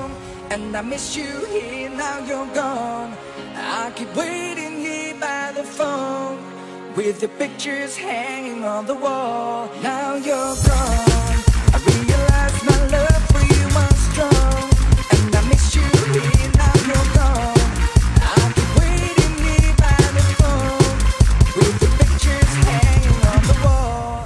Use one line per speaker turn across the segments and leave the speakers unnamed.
strong, and I miss you here, now you're gone. I keep waiting here by the phone, with the pictures hanging on the wall. Now you're gone, I realize my love for you was strong, and I miss you here, now you're gone. I keep waiting here by the phone, with the pictures hanging on the wall.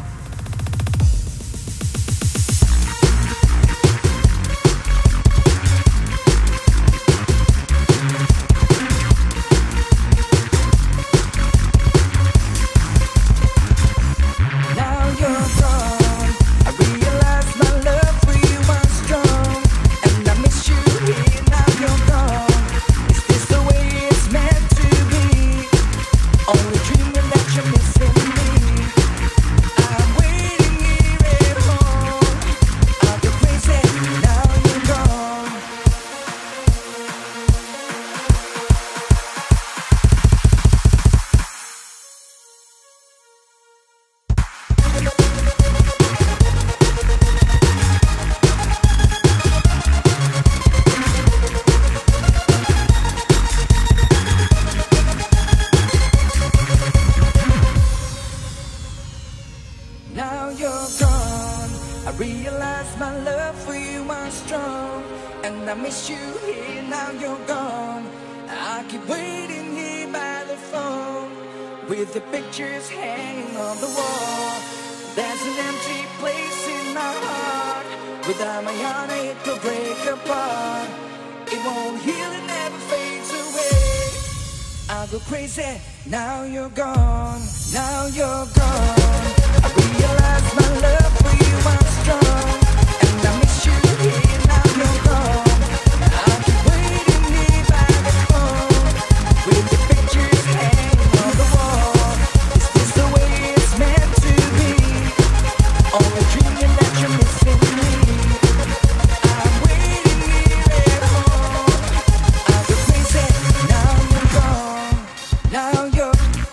Now you're gone, I realize my love for you was strong, and I miss you here, now you're gone. I keep waiting here by the phone, with the pictures hanging on the wall. There's an empty place in my heart, without my heart it will break apart. It won't heal, it never fades away. I'll go crazy, now you're gone, now you're gone. I realize my love for you was strong, and I miss you here, now you're gone. I keep waiting here by the phone, with the pictures hanging on the wall. Is this the way it's meant to be? Only dreaming that you're missing me. I'm waiting here at home. I'll go crazy, now you're gone, now you're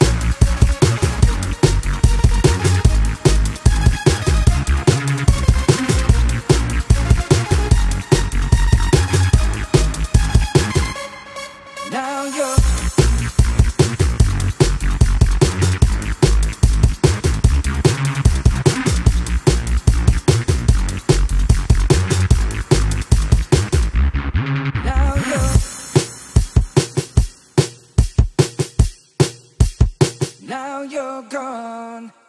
now you're now you're gone.